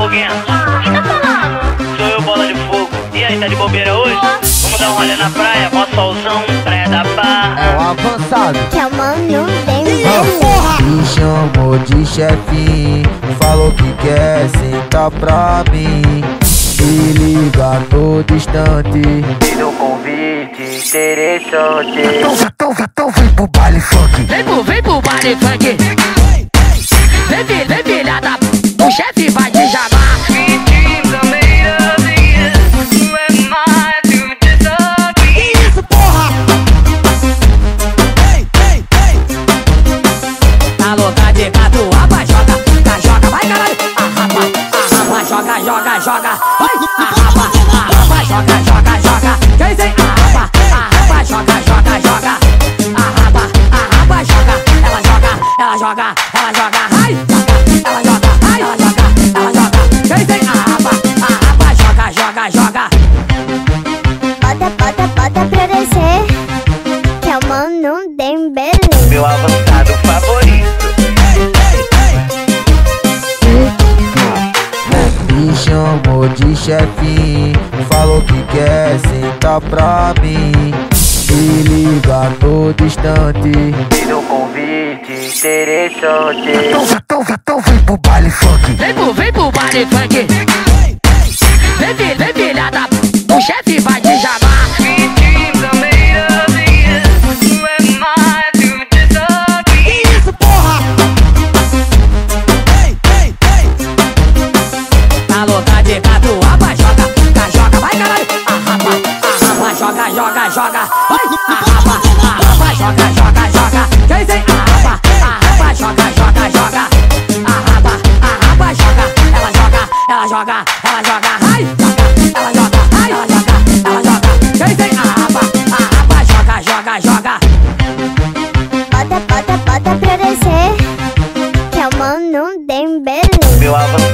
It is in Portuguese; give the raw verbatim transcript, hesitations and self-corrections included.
foguinha? Quem tá falando? Sou eu, bola de fogo. E aí, tá de bobeira hoje? Vamos dar um rolê na praia, mó solzão, praia da Barra. É o avançado. Que é o mano bem Me chamou de chefinho, falou que quer sentar pra mim. Me liga no distante, Fiz um convite interessante. então, então, então vem pro baile funk. Vem pro, vem pro baile funk. Vem, filha, vem filha da p... O chefe vai te chamar. Isso, porra! Ei, ei, ei! Tá louca de catuaba, joga, tá, joga, vai caralho. Arrapa, arrapa, joga, joga, joga. Vai, arrapa, arrapa, joga, joga, joga. Quem tem arrapa, arrapa, joga, joga, joga. Arrapa, arrapa, joga. Ela joga, ela joga, ela joga. Ai, joga, ela joga, ai, ela joga, ela joga. Quem tem arrapa, arrapa, joga, joga, joga. Bota, bota, bota pra descer. Que é o mano bem beleza. Meu avançado favorito. Me chamou de chefinho, falou que quer sentar pra mim. Me liga no distante, Fiz um convite interessante. então, então, então vem pro baile funk. Vem pro, vem pro baile funk. Vem, filha, vem filha da p... O chefe vai te chamar. Isso, porra! Ei, ei, ei! Tá louca de catuaba, joga, tá, joga, vai caralho. Arrapa, arrapa, joga, joga, joga. Vai, arrapa, arrapa, joga, joga, joga. Quem tem arrapa, arrapa, joga, joga, joga. Arrapa, arrapa, joga, ela joga, ela joga, ela joga. Ai, joga, ela joga, ai, ela joga, ela joga. Quem tem arrapa, arrapa, joga, joga, joga. Bota, bota, bota pra descer. Que é o mano bem beleza. Meu avançado